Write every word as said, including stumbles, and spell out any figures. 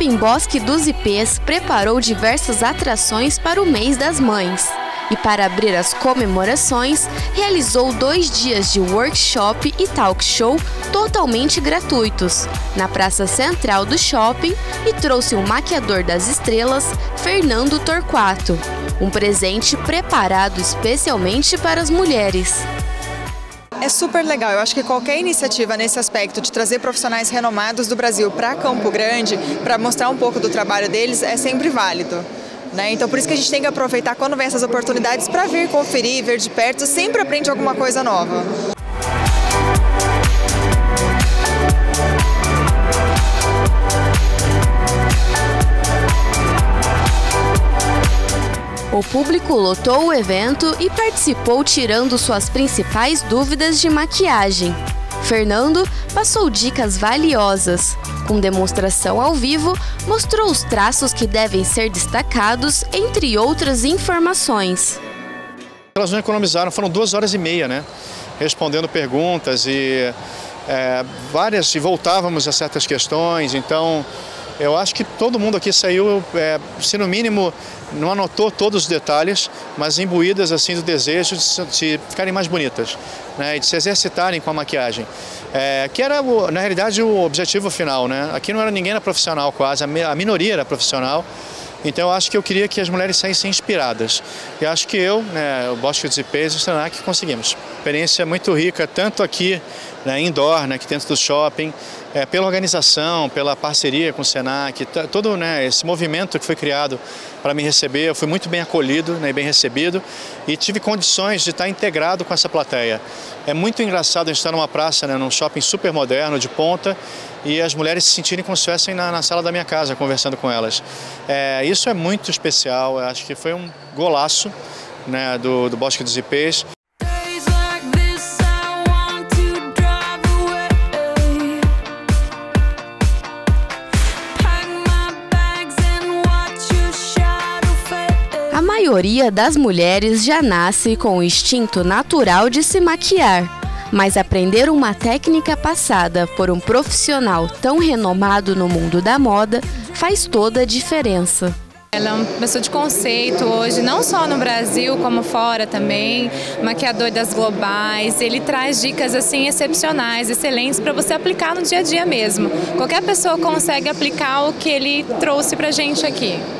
Shopping Bosque dos Ipês preparou diversas atrações para o mês das mães. E para abrir as comemorações, realizou dois dias de workshop e talk show totalmente gratuitos na praça central do shopping e trouxe o maquiador das estrelas, Fernando Torquato, um presente preparado especialmente para as mulheres. É super legal, eu acho que qualquer iniciativa nesse aspecto de trazer profissionais renomados do Brasil para Campo Grande, para mostrar um pouco do trabalho deles, é sempre válido. Né? Então por isso que a gente tem que aproveitar quando vem essas oportunidades para vir conferir, ver de perto, sempre aprende alguma coisa nova. O público lotou o evento e participou tirando suas principais dúvidas de maquiagem. Fernando passou dicas valiosas. Com demonstração ao vivo, mostrou os traços que devem ser destacados, entre outras informações. Elas não economizaram, foram duas horas e meia, né? Respondendo perguntas e é, várias, e voltávamos a certas questões, então eu acho que todo mundo aqui saiu, é, se no mínimo não anotou todos os detalhes, mas imbuídas assim do desejo de, se, de ficarem mais bonitas, né, e de se exercitarem com a maquiagem, é, que era na realidade o objetivo final, né? Aqui não era ninguém era profissional quase, a, a minoria era profissional. Então eu acho que eu queria que as mulheres saíssem inspiradas. E acho que eu, né, o Bosque dos Ipês e o Senac conseguimos. Experiência muito rica, tanto aqui, né, indoor, né, aqui dentro do shopping, é, pela organização, pela parceria com o Senac, todo, né, esse movimento que foi criado para me receber. Eu fui muito bem acolhido, né, e bem recebido e tive condições de estar integrado com essa plateia. É muito engraçado a gente estar numa praça, né, num shopping super moderno, de ponta, e as mulheres se sentirem como se estivessem na, na sala da minha casa, conversando com elas. É, isso é muito especial, eu acho que foi um golaço, né, do, do Bosque dos Ipês. A maioria das mulheres já nasce com o instinto natural de se maquiar. Mas aprender uma técnica passada por um profissional tão renomado no mundo da moda faz toda a diferença. Ela é uma pessoa de conceito hoje, não só no Brasil, como fora também, maquiador das globais. Ele traz dicas assim excepcionais, excelentes para você aplicar no dia a dia mesmo. Qualquer pessoa consegue aplicar o que ele trouxe pra gente aqui.